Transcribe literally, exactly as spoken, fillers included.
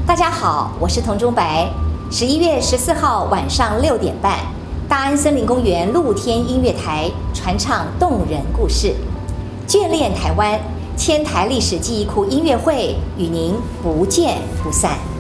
大家好，我是童中白。十一月十四号晚上六点半，大安森林公园露天音乐台传唱动人故事，眷恋台湾千台历史记忆库音乐会与您不见不散。